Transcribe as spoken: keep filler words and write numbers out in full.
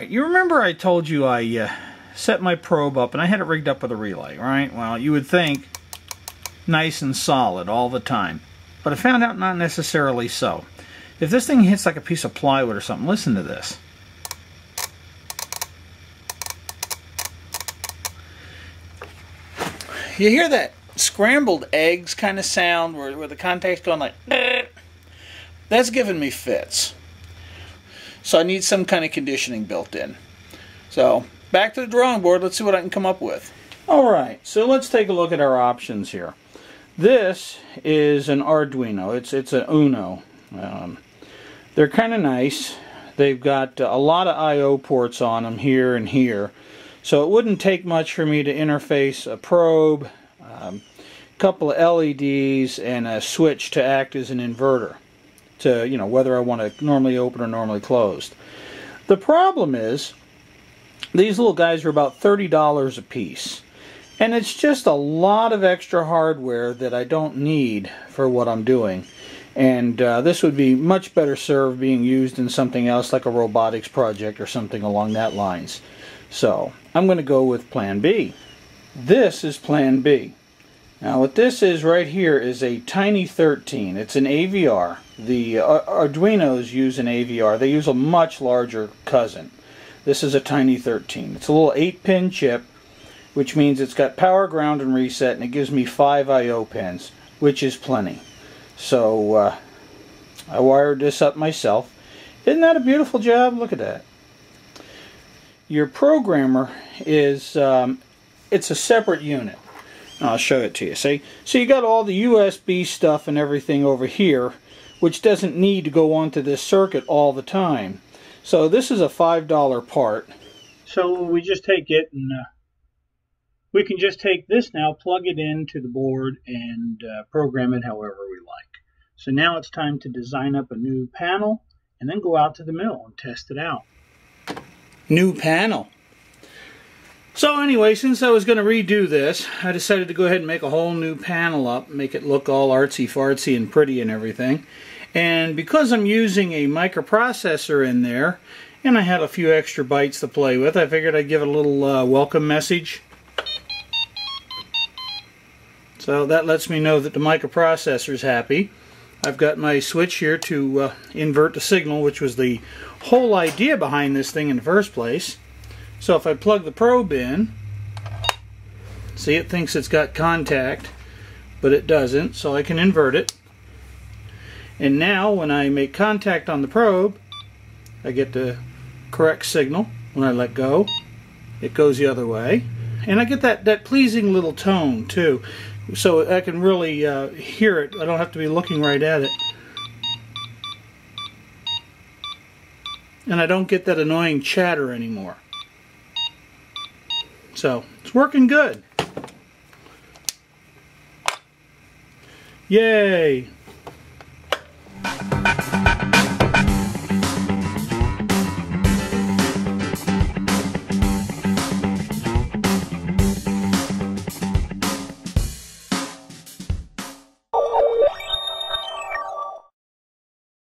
Alright, you remember I told you I uh, set my probe up and I had it rigged up with a relay, right? Well, you would think nice and solid all the time. But I found out not necessarily so. If this thing hits like a piece of plywood or something, listen to this. You hear that scrambled eggs kind of sound where, where the contact's going like, that's giving me fits. So I need some kind of conditioning built in. So back to the drawing board, let's see what I can come up with. Alright, so let's take a look at our options here. This is an Arduino, it's, it's an Uno. Um, they're kind of nice. They've got a lot of I O ports on them here and here. So it wouldn't take much for me to interface a probe, um, a couple of L E Ds, and a switch to act as an inverter to, you know, whether I want to normally open or normally closed. The problem is, these little guys are about thirty dollars a piece. And it's just a lot of extra hardware that I don't need for what I'm doing. And uh, this would be much better served being used in something else like a robotics project or something along that lines. So, I'm going to go with Plan B. This is Plan B. Now what this is right here is a Tiny thirteen. It's an A V R. The uh, Arduinos use an A V R. They use a much larger cousin. This is a Tiny thirteen. It's a little eight pin chip, which means it's got power, ground, and reset, and it gives me five I O pins, which is plenty. So uh, I wired this up myself. Isn't that a beautiful job? Look at that. Your programmer is, um, it's a separate unit. I'll show it to you. See? So you got all the U S B stuff and everything over here, which doesn't need to go onto this circuit all the time. So this is a five dollar part. So we just take it and uh, we can just take this now, plug it into the board, and uh, program it however we like. So now it's time to design up a new panel and then go out to the mill and test it out. New panel. So anyway, since I was going to redo this, I decided to go ahead and make a whole new panel up, make it look all artsy-fartsy and pretty and everything. And because I'm using a microprocessor in there, and I had a few extra bytes to play with, I figured I'd give it a little uh, welcome message. So that lets me know that the microprocessor is happy. I've got my switch here to uh, invert the signal, which was the whole idea behind this thing in the first place. So if I plug the probe in, see, it thinks it's got contact, but it doesn't, so I can invert it. And now when I make contact on the probe, I get the correct signal. When I let go, it goes the other way. And I get that, that pleasing little tone too, so I can really uh, hear it. I don't have to be looking right at it. And I don't get that annoying chatter anymore. So, it's working good. Yay!